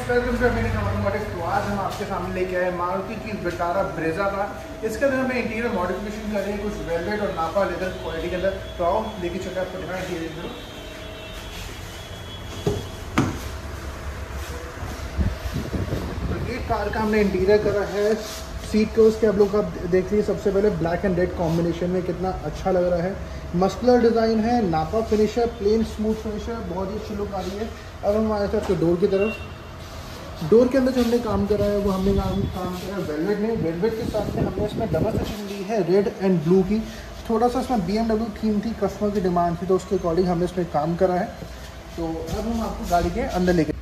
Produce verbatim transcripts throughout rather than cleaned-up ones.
Guys, welcome to American automotive. तो आज हम आपके सामने लेके आए मारुति की विटारा ब्रेजा का। इसके अंदर हमें इंटीरियर मॉडिफिकेशन कर रहे हैं कुछ वेलवेट और नापा लेदर क्वालिटी के अंदर। तो आओ लेके चलते हैं आपको दिखाएं इंटीरियर। तो ये कार का हमने इंटीरियर करा है। सीट को उसके आप लोग आप देख लीजिए, सबसे पहले ब्लैक एंड रेड कॉम्बिनेशन में कितना अच्छा लग रहा है। मस्कुलर डिज़ाइन है, नापा फिनिश है, प्लेन स्मूथ फिनिश है, बहुत ही अच्छी लुक आ रही है। अब हम आए थे आपके डोर की तरफ। डोर के अंदर जो हमने काम करा है वो हमने काम काम करा है वेलवेट में। वेलवेट के साथ में हमने इसमें डबल स्टिचिंग दी है रेड एंड ब्लू की। थोड़ा सा इसमें बी एम डब्ल्यू थीम थी, कस्टमर की डिमांड थी, तो उसके अकॉर्डिंग हमने इसमें काम करा है। तो अब हम आपको गाड़ी के अंदर लेके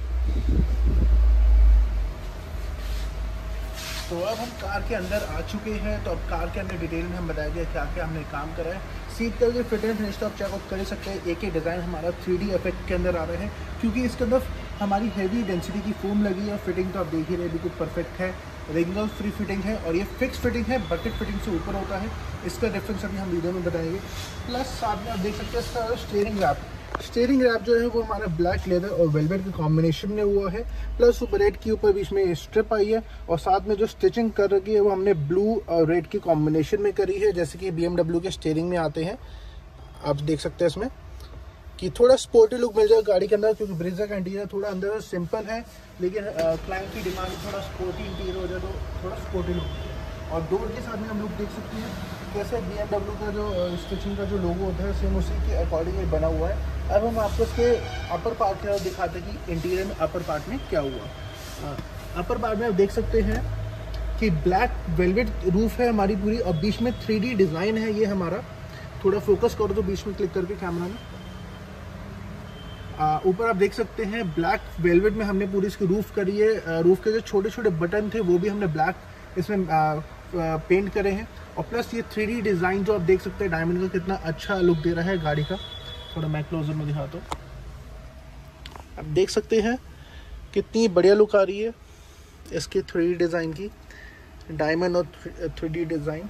तो अब हम कार के अंदर आ चुके हैं। तो अब कार के अंदर डिटेल में हम बताएंगे क्या क्या हमने काम करा है। सीट का जो फिट एंड फिनिश तो आप चेकआउट कर सकते हैं। एक एक डिज़ाइन हमारा थ्री डी इफेक्ट के अंदर आ रहे हैं, क्योंकि इसके अंदर हमारी हैवी डेंसिटी की फोम लगी है। और फिटिंग तो आप देख ही रहे, बिल्कुल परफेक्ट है। रेगुलर फ्री फिटिंग है और ये फिक्स फिटिंग है, बकेट फिटिंग से ऊपर होता है। इसका डिफरेंस अभी हम वीडियो में बताएंगे। प्लस साथ में आप देख सकते हैं इसका स्टीयरिंग रैप स्टीयरिंग रैप जो है वो हमारा ब्लैक लेदर और वेलवेट के कॉम्बिनेशन में हुआ है। प्लस ऊपर रेड के ऊपर बीच में स्ट्रिप आई है। और साथ में जो स्टिचिंग कर रखी है वो हमने ब्लू और रेड के कॉम्बिनेशन में करी है, जैसे कि बी एम डब्ल्यू के स्टीयरिंग में आते हैं। आप देख सकते हैं इसमें कि थोड़ा स्पोर्टी लुक मिल जाएगा गाड़ी के अंदर, क्योंकि ब्रेजा का इंटीरियर थोड़ा अंदर सिंपल है, लेकिन क्लाइंट की डिमांड थोड़ा स्पोर्टी इंटीरियर हो जाए तो थोड़ा स्पोर्टी लुक। और डोर के साथ में हम लोग देख सकते हैं कैसे बी एम डब्ल्यू का जो स्टिचिंग का जो लोगो होता है सेम उसी के अकॉर्डिंग ये बना हुआ है। अब हम आपको इसके अपर पार्ट का दिखाते हैं कि इंटीरियर में अपर पार्ट में क्या हुआ। अपर पार्ट में आप देख सकते हैं कि ब्लैक वेलवेट रूफ है हमारी पूरी, और बीच में थ्री डी डिज़ाइन है। ये हमारा थोड़ा फोकस करो तो बीच में क्लिक करके कैमरा में ऊपर आप देख सकते हैं ब्लैक वेलवेट में हमने पूरी इसकी रूफ करी है। रूफ के जो छोटे छोटे बटन थे वो भी हमने ब्लैक इसमें आ, पेंट करे हैं। और प्लस ये थ्री डी डिज़ाइन जो आप देख सकते हैं डायमंड का कितना अच्छा लुक दे रहा है गाड़ी का। थोड़ा मैं क्लोजर में दिखाता हूँ, आप देख सकते हैं कितनी बढ़िया लुक आ रही है इसकी थ्री डी डिज़ाइन की, डायमंड और थ्री डी डिज़ाइन।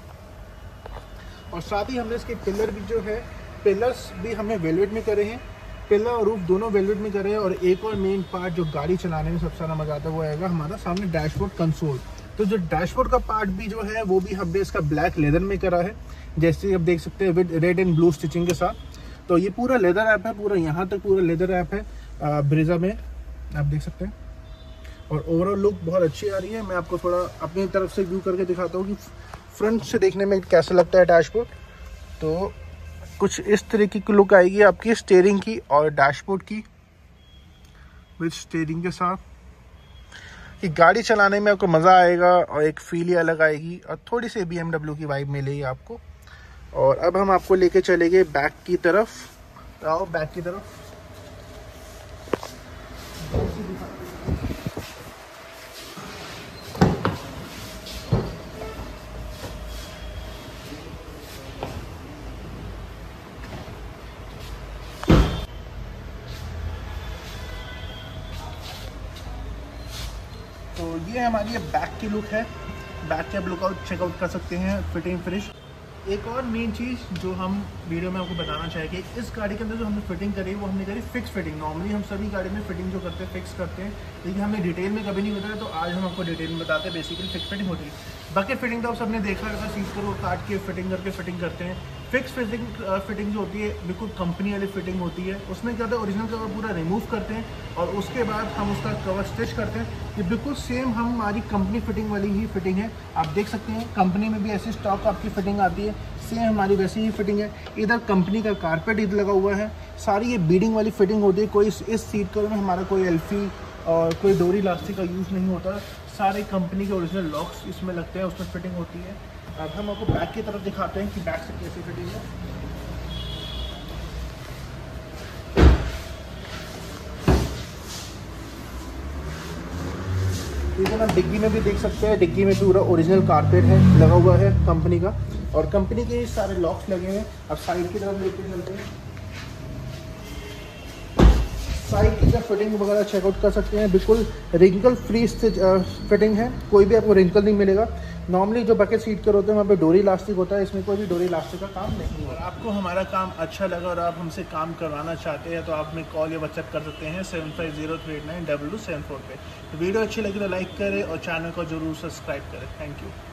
और साथ ही हमने इसके पिलर भी जो है पिलर्स भी हमने वेलवेट में करे हैं। पिलर और रूफ दोनों वेलवेट में करे हैं। और एक और मेन पार्ट जो गाड़ी चलाने में सबसे ज़्यादा मजा आता है वो आएगा हमारा सामने डैशबोर्ड कंसोल। तो जो डैशबोर्ड का पार्ट भी जो है वो भी हमने इसका ब्लैक लेदर में करा है, जैसे आप देख सकते हैं with red and blue stitching के साथ। तो ये पूरा लेदर ऐप है, पूरा यहाँ तक पूरा लेदर ऐप है ब्रेजा में, आप देख सकते हैं। और ओवरऑल लुक बहुत अच्छी आ रही है। मैं आपको थोड़ा अपनी तरफ से व्यू करके दिखाता हूँ कि फ्रंट से देखने में कैसा लगता है डैशबोर्ड। तो कुछ इस तरीके की लुक आएगी आपकी स्टीयरिंग की और डैशबोर्ड की विद स्टीयरिंग के साथ। कि गाड़ी चलाने में आपको मज़ा आएगा और एक फील ही अलग आएगी और थोड़ी सी बी एम डब्ल्यू की वाइब मिलेगी आपको। और अब हम आपको लेके चलेंगे बैक की तरफ। आओ बैक की तरफ। तो ये हमारी बैक की लुक है। बैक के आप लुकआउट चेकआउट कर सकते हैं, फिटिंग फिनिश। एक और मेन चीज़ जो हम वीडियो में आपको बताना चाहेंगे, इस गाड़ी के अंदर जो हमने फिटिंग करी वो हमने करी फिक्स फिटिंग। नॉर्मली हम सभी गाड़ी में फिटिंग जो करते हैं फिक्स करते हैं, लेकिन हमने डिटेल में कभी नहीं बताया, तो आज हम आपको डिटेल में बताते हैं। बेसिकली फिक्स फिटिंग होती है। बकेट फिटिंग तो आप सबने देखा है, सीट पर वो काट के फिटिंग करके फिटिंग करते हैं। फिक्स फिटिंग फिटिंग जो होती है बिल्कुल कंपनी वाली फिटिंग होती है। उसमें क्या होता है, ओरिजिनल कवर पूरा रिमूव करते हैं और उसके बाद हम उसका कवर स्टिच करते हैं। ये बिल्कुल सेम हम हमारी कंपनी फिटिंग वाली ही फिटिंग है। आप देख सकते हैं कंपनी में भी ऐसी स्टॉक आपकी फिटिंग आती है, सेम हमारी वैसी ही फिटिंग है। इधर कंपनी का कारपेट इधर लगा हुआ है। सारी ये बीडिंग वाली फिटिंग होती है। कोई इस सीट कवर में हमारा कोई एल्फी और कोई डोरी इलास्टिक का यूज़ नहीं होता। सारे कंपनी के ओरिजिनल लॉक्स इसमें लगते हैं, उसमें फिटिंग होती है। अब हम आपको बैक की तरफ दिखाते हैं कि बैक से कैसी फिटिंग है। इधर आप डिग्गी में भी देख सकते हैं, डिग्गी में पूरा ओरिजिनल कारपेट है लगा हुआ है कंपनी का, और कंपनी के सारे लॉक्स लगे हैं। अब साइड की तरफ लेके चलते हैं। साइड की फिटिंग वगैरह चेकआउट कर सकते हैं, बिल्कुल रिंकल फ्री फिटिंग है, कोई भी आपको रिंकल नहीं मिलेगा। नॉर्मली जो बकेट सीट कर होते हैं वहाँ पे डोरी इलास्टिक होता है, इसमें कोई भी डोरी इलास्टिक का काम नहीं है। आपको हमारा काम अच्छा लगा और आप हमसे काम करवाना चाहते हैं तो आप हमें कॉल या व्हाट्सएप कर सकते हैं seven five zero three eight nine double two seven four पे। वीडियो अच्छी लगी तो लाइक करें और चैनल को जरूर सब्सक्राइब करें। Thank you.